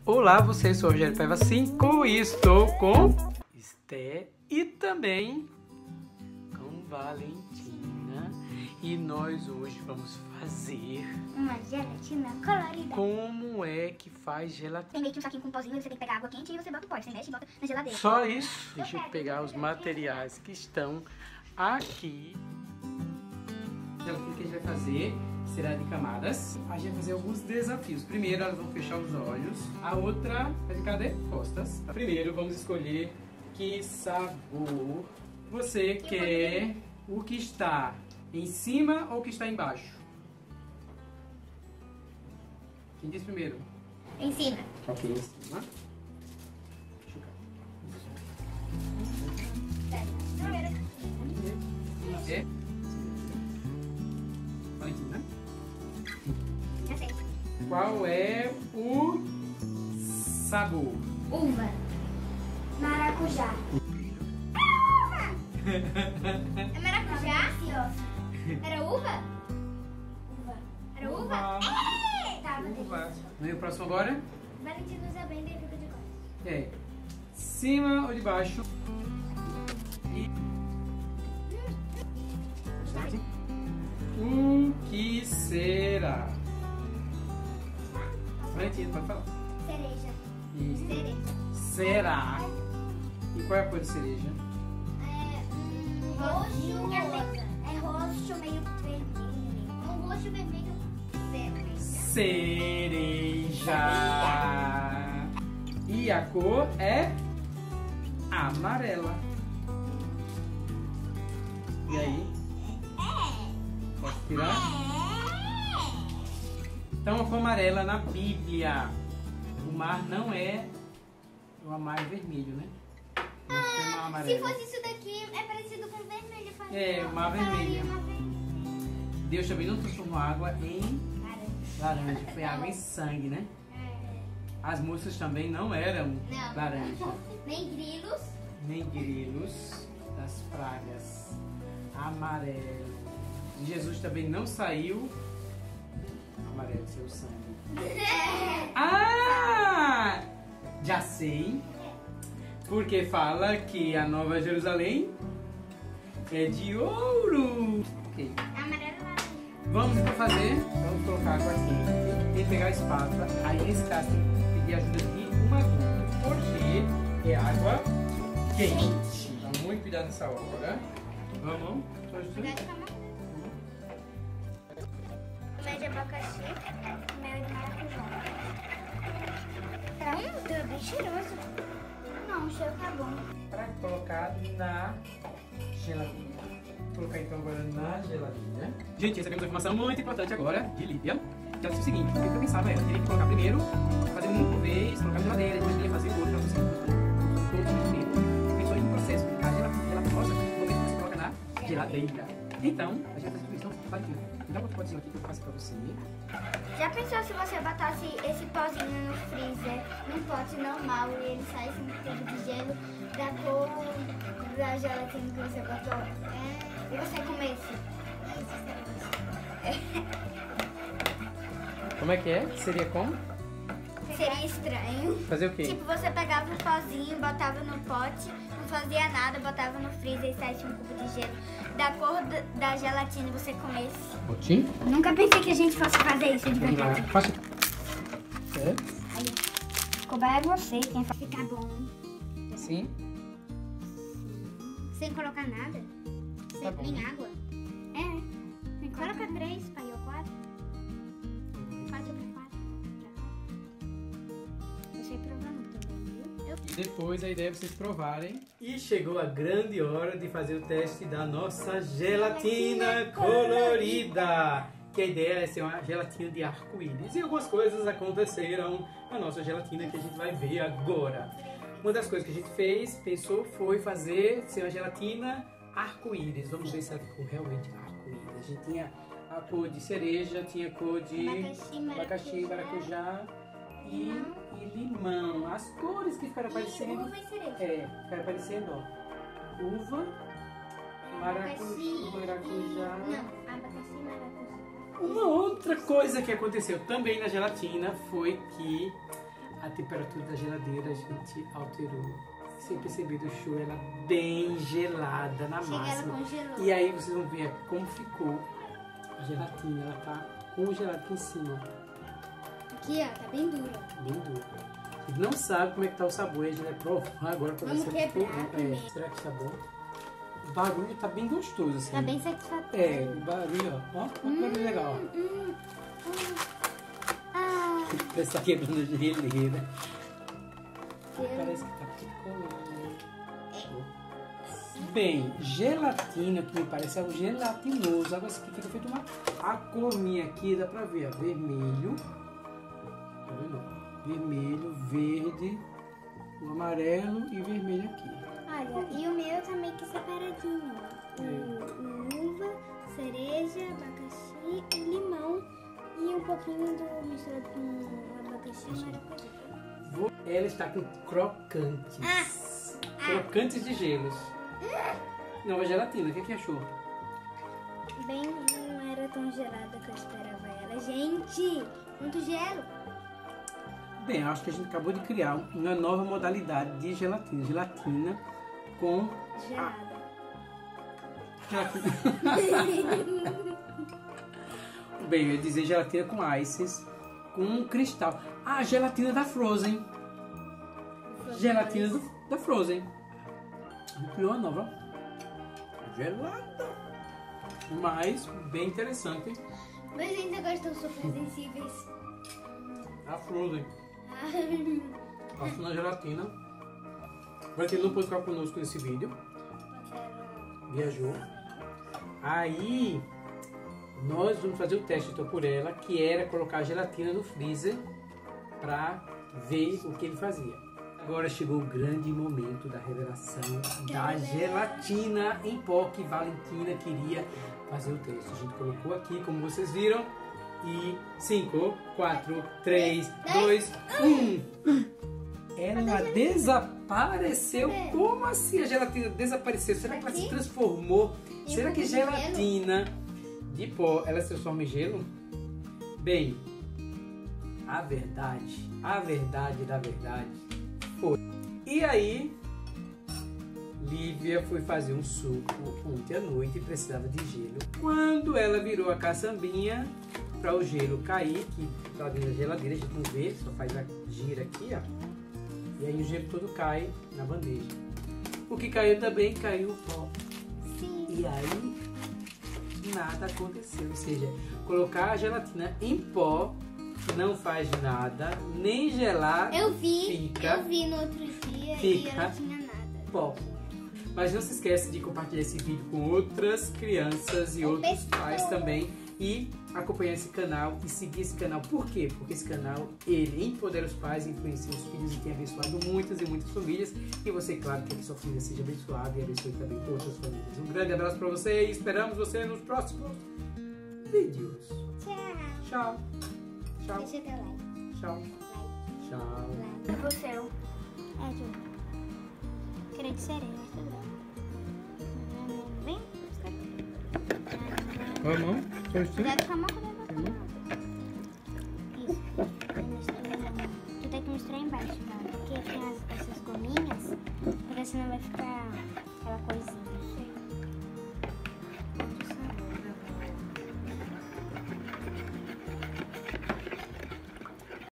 Olá, você, sou o Rogério Paiva 5 e estou com Esté e também com Valentina. E nós hoje vamos fazer uma gelatina colorida. Como é que faz gelatina? Tem meio que um saquinho com um pozinho, você tem que pegar água quente e você bota o pó, você mexe e bota na geladeira. Só isso? Deixa eu pegar os materiais que estão aqui. A gelatina que a gente vai fazer será de camadas. A gente vai fazer alguns desafios. Primeiro, elas vão fechar os olhos. A outra vai ficar de costas. Primeiro, vamos escolher que sabor você quer. O que está em cima ou o que está embaixo? Quem diz primeiro? Em cima. Ok, em cima. É? Valentina. Qual é o sabor? Uva. Maracujá. É maracujá? Era uva? Uva. Era uva? Tava Uva. Vem o próximo agora? Valentina usa bem, daí fica de costas. É. Cima ou de baixo? E... O que será? Valentina, pode falar. Cereja. Isso. Cereja. Será? E qual é a cor de cereja? Roxo. É roxo meio vermelho. Um roxo vermelho. Cereja. E a cor é amarela. E aí? Posso tirar? Então a cor amarela na Bíblia. O mar não é. O mar é vermelho, né? Não tem mar amarelo. Se fosse isso daqui, é parecido com vermelho. É, o mar vermelho. Deus também não transformou água em laranja. Foi água em sangue, né? As moças também não eram laranja. Nem grilos. Nem grilos das pragas. Amarelo. E Jesus também não saiu amarelo, seu sangue. Ah! Já sei. Porque fala que a Nova Jerusalém é de ouro. Ok. Amarelo laranja. Vamos então fazer. Vamos colocar água quente. Tem que pegar a espátula. Aí nesse caso tem que pedir ajuda de um adulto. Porque é água quente. Então muito cuidado nessa hora. Vamos. Só ajuda. O meu de abacaxi, o meu de maracujá. Tá bem cheiroso. Não, o cheiro tá bom. Para colocar na geladeira. Vou colocar então agora na geladeira. Gente, recebemos uma informação muito importante agora de Lívia. Que ela disse o seguinte: o que eu pensava era, teria que colocar primeiro, fazer um por vez, colocar na geladeira, depois queria fazer o outro pra você. Todo primeiro. Pensou em um processo de ficar gelatosa, depois você coloca na geladeira. Então, a gente vai fazer tudo isso. Então, vai aqui. Dá um pozinho aqui que eu faço pra você. Já pensou se você botasse esse pozinho no freezer, num pote normal, e ele saísse um pouco de gelo da cor da gelatina que você botou? E você comesse? Como é que é? Seria como? Seria estranho. Fazer o quê? Tipo, você pegava um pozinho, botava no pote, não fazia nada, botava no freezer e saísse um cubo de gelo da cor da gelatina e você comesse. Potinho? Nunca pensei que a gente fosse fazer isso de verdade. Faça. É? Aí, cobar é você quem faz ficar bom. Assim? Sem colocar nada? Tá bom. Nem água? É. Coloca 3, pai, ou 4. 4 para 4. Eu sei provando também, viu? E depois a ideia é vocês provarem. E chegou a grande hora de fazer o teste da nossa gelatina colorida. Que a ideia é ser uma gelatina de arco-íris. E algumas coisas aconteceram na nossa gelatina que a gente vai ver agora. Uma das coisas que a gente pensou, foi fazer ser uma gelatina arco-íris. Vamos ver se ela ficou realmente arco-íris. A gente tinha a cor de cereja, tinha a cor de abacaxi, maracujá e limão. As cores que ficaram aparecendo. Uva e cereja. Ficaram aparecendo, ó. Uva, maracujá. Não, abacaxi e maracujá. Uma outra coisa que aconteceu também na gelatina foi que a temperatura da geladeira a gente alterou. Sem perceber, deixou ela bem gelada na Chega, ela máxima. congelou. E aí vocês vão ver como ficou a gelatina. Ela tá congelada aqui em cima, Aqui, ó, tá bem dura. bem dura. A gente não sabe como é que tá o sabor, a gente vai provar agora pra Vamos ver se quebrar primeiro. será que tá bom? O barulho tá bem gostoso, assim. Tá bem satisfatório. É, o barulho, ó. Ó, que barulho legal, Ah, ó. Parece que tá quebrando a geleira. Parece que tá picolando. Bem, gelatina, que me parece algo gelatinoso. Agora isso aqui fica feito uma... A cor minha aqui, dá pra ver, ó. Vermelho. Tá vendo? Vermelho, verde, o amarelo e vermelho aqui. olha, e o meu tá meio que separadinho. ó. Uva, cereja, abacaxi e limão. E um pouquinho do misturado com abacaxi e maracujá. Ela está com crocantes. Crocantes de gelos. Nova gelatina, o que achou? Bem, não era tão gelada que eu esperava ela. Gente, muito gelo. Bem, acho que a gente acabou de criar uma nova modalidade de gelatina. Gelatina com... Gelada. Bem, eu ia dizer gelatina com ices, com um cristal. Ah, gelatina da Frozen. Gelatina da Frozen. Criou uma nova. Gelada. Mas bem interessante. Mas ainda gostam super sensíveis. A Frozen. Passou na gelatina. Vai ter não pôde ficar conosco nesse vídeo. Viajou. Aí nós vamos fazer o teste então por ela, que era colocar a gelatina no freezer para ver o que ele fazia. Agora chegou o grande momento da revelação da gelatina em pó que Valentina queria fazer o teste. A gente colocou aqui, como vocês viram. E 5, 4, 3, 2, 1. Ela desapareceu. Como assim a gelatina desapareceu? Será que ela se transformou? Será que gelatina de pó, ela se transforma em gelo? Bem, a verdade da verdade foi. E aí, Lívia foi fazer um suco ontem à noite e precisava de gelo. Quando ela virou a caçambinha para o gelo cair, que tá dentro da geladeira, a gente não vê, só faz a gira aqui, ó. E aí o gelo todo cai na bandeja. O que caiu também, caiu o pó. Sim. E aí, nada aconteceu. Ou seja, colocar a gelatina em pó não faz nada, nem gelar. Eu vi no outro dia e Fica. eu não tinha nada. Pó. Mas não se esqueça de compartilhar esse vídeo com outras crianças e outros pais também. E acompanhar esse canal e seguir esse canal. Por quê? Porque esse canal, ele empodera os pais, influencia os filhos e tem abençoado muitas e muitas famílias. E você, claro, quer que sua família seja abençoada e abençoe também outras famílias. Um grande abraço para você e esperamos você nos próximos vídeos. Tchau. Tchau. Tchau. Deixa eu ter like. Tchau. Tchau. Like. Pro céu. É, Ju. Queria de sereia, mas tudo bem. Vem. Qual a mão? Cuidado com a mão, cuidado com a mão. Isso. Tu tem que misturar embaixo, tá? Porque tem essas gominhas, porque senão vai ficar aquela coisinha.